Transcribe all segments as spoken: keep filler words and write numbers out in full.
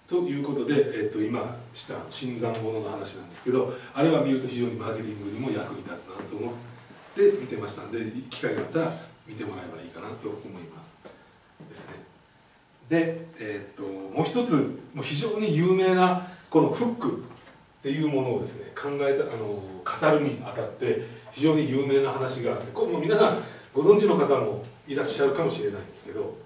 ということで、えっと、今した新参者の話なんですけど、あれは見ると非常にマーケティングにも役に立つなと思って見てましたんで、機会があったら見てもらえばいいかなと思いますですね。で、えっと、もう一つもう非常に有名なこのフックっていうものをですね考えたあの語るにあたって非常に有名な話があって、これも皆さんご存知の方もいらっしゃるかもしれないんですけど、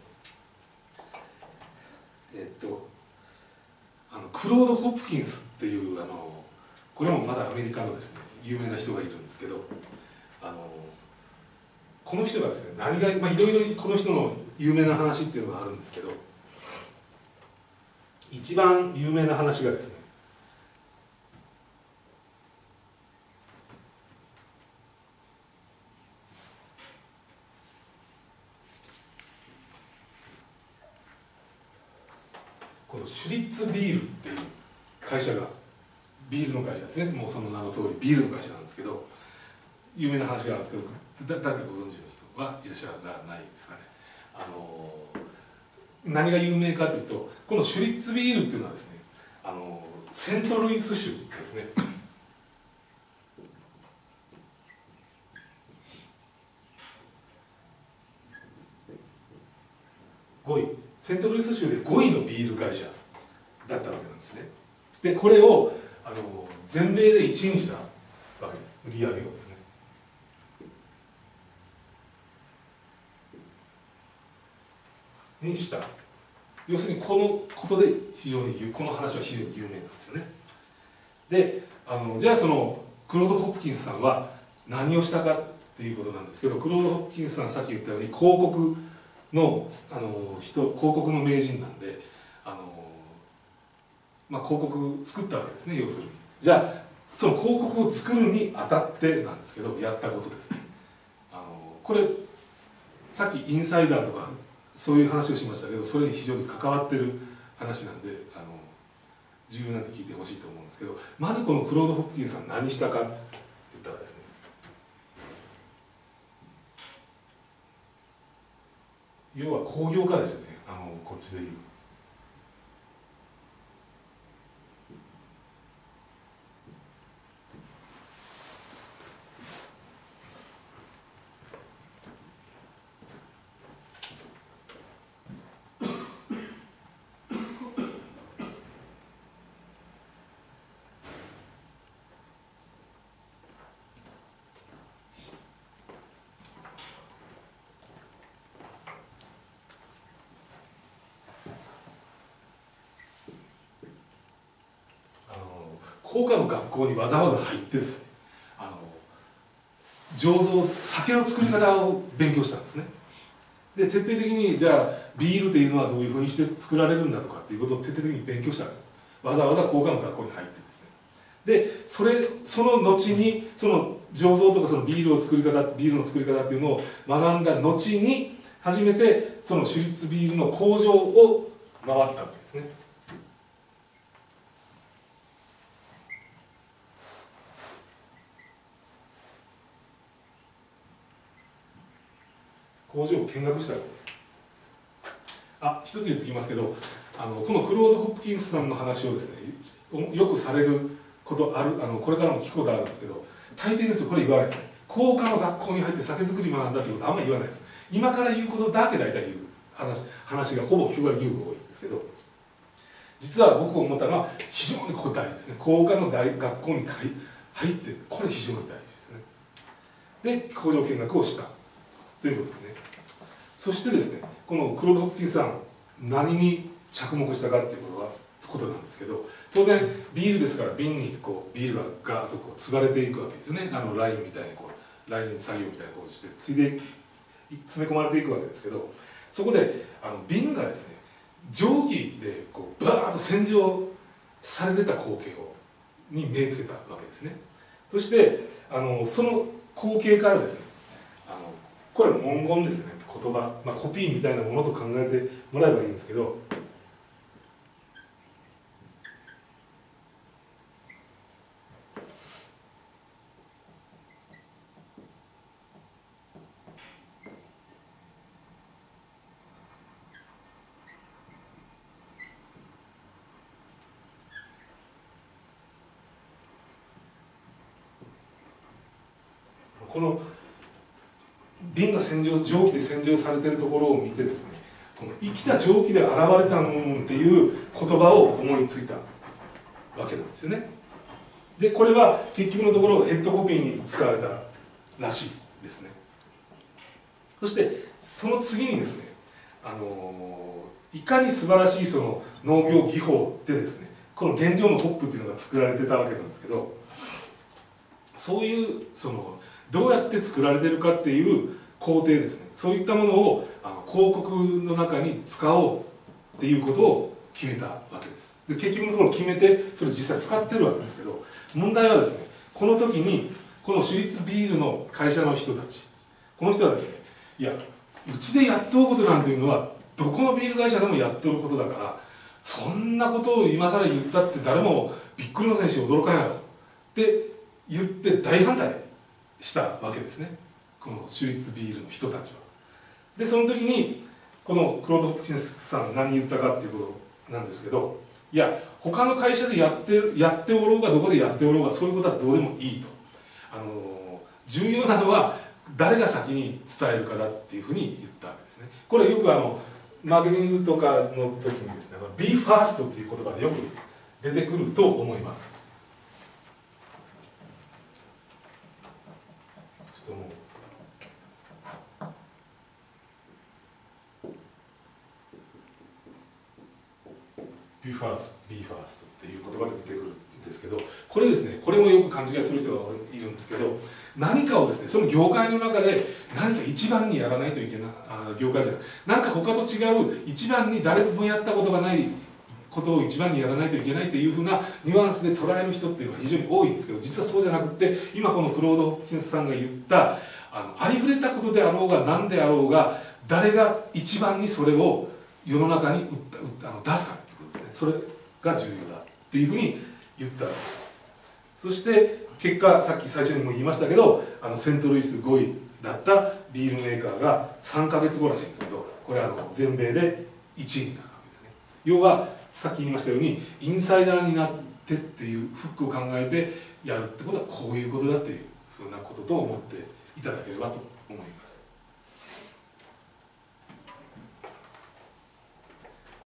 えっとあのクロード・ホプキンスっていうあのこれもまだアメリカのですね有名な人がいるんですけど、あのこの人がですね何が、まあ、いろいろこの人の有名な話っていうのがあるんですけど、一番有名な話がですね、このシュリッツビールっていう会社が、ビールの会社ですね、もうその名の通りビールの会社なんですけど、有名な話があるんですけど、だ誰かご存知の人はいらっしゃらないですかね。あの何が有名かというと、このシュリッツビールっていうのはですね、あのセントルイス州ですね。ごい、セントルイス州でごいのビール会社だったわけなんですね。でこれをあの全米でいちいにしたわけです、売り上げをですね。にした。要するにこのことで非常にこの話は非常に有名なんですよね。であのじゃあそのクロード・ホプキンスさんは何をしたかっていうことなんですけど、クロード・ホプキンスさんさっき言ったように広告のあの人広告の名人なんで、あの、まあ、広告作ったわけですね、要するに。じゃあその広告を作るにあたってなんですけど、やったことですね。あのこれさっきインサイダーとかそういう話をしましたけど、それに非常に関わってる話なんで、あの重要なんで聞いてほしいと思うんですけど、まずこのクロード・ホプキンスさん何したかって言ったらですね、要は工業化ですよね、あのこっちでいう。工科の学校にわざわざ入ってですね、あの醸造酒の作り方を勉強したんですね。で徹底的にじゃあビールというのはどういうふうにして作られるんだとかっていうことを徹底的に勉強したわけです。わざわざ工科の学校に入ってですね。でそれその後にその醸造とかそのビールを作り方ビールの作り方っていうのを学んだ後に初めてそのシュリッツビールの工場を回ったわけですね。工場を見学したわけです。あ、一つ言っておきますけど、あのこのクロード・ホプキンスさんの話をですね、よくされることある、あのこれからも聞くことあるんですけど、大抵の人これ言わないですね。工科の学校に入って酒造り学んだということあんまり言わないです。今から言うことだけ大体言う話話がほぼきゅうわりきゅうぶ多いんですけど、実は僕思ったのは非常にここ大事ですね。工科の大学校に入ってこれ非常に大事ですね。で工場見学をしたということですね。そしてですね、このクロード・ホプキンスさん何に着目したかっていうことはことなんですけど、当然ビールですから瓶にこうビールがガーッとこう継がれていくわけですよね。あのラインみたいにこうライン作業みたいにこうしてついで詰め込まれていくわけですけど、そこであの瓶がですね蒸気でこうバーッと洗浄されてた光景をに目つけたわけですね。そしてあのその光景からですね、あのこれ文言ですね、言葉、まあ、コピーみたいなものと考えてもらえばいいんですけど、 この瓶が洗浄蒸気で洗浄されているところを見てですね、この生きた蒸気で現れたものっていう言葉を思いついたわけなんですよね。でこれは結局のところヘッドコピーに使われたらしいですね。そしてその次にですね、あのいかに素晴らしいその農業技法でですね、この原料のホップっていうのが作られてたわけなんですけど、そういうそのどうやって作られてるかっていう工程ですね、そういったものをあの広告の中に使おうっていうことを決めたわけです。で結局のところ決めてそれ実際使ってるわけですけど、問題はですね、この時にこのシュリッツビールの会社の人たち、この人はですね、いやうちでやっとうことなんていうのはどこのビール会社でもやっとることだから、そんなことを今更言ったって誰もびっくりませんし驚かないだろうって言って大反対したわけですね、このシュリッツビールの人たちは。でその時にこのクロード・ホプキンスさんが何言ったかっていうことなんですけど、いや他の会社でやってやっておろうがどこでやっておろうがそういうことはどうでもいいと、あの重要なのは誰が先に伝えるかだっていうふうに言ったわけですね。これよくあのマーケティングとかの時にですね、 Be First っていう言葉でよく出てくると思います。ちょっともうBe First, Be First っていう言葉で出てくるんですけど、これですね、これもよく勘違いする人がいるんですけど、何かをですね、その業界の中で何か一番にやらないといけない、あ業界じゃない、なんか他と違う一番に誰もやったことがないことを一番にやらないといけないというふうなニュアンスで捉える人っていうのは非常に多いんですけど、実はそうじゃなくて、今このクロード・ホプキンスさんが言ったあのありふれたことであろうが何であろうが、誰が一番にそれを世の中に売った売ったあの出すかっていうことですね、それが重要だっていうふうに言ったわけです。そして結果、さっき最初にも言いましたけど、あのセントルイスごいだったビールメーカーがさんかげつごらしいんですけど、これはあの全米でいちいになるわけですね。要はさっき言いましたようにインサイダーになってっていうフックを考えてやるってことはこういうことだっていうふうなことと思っていただければと思います。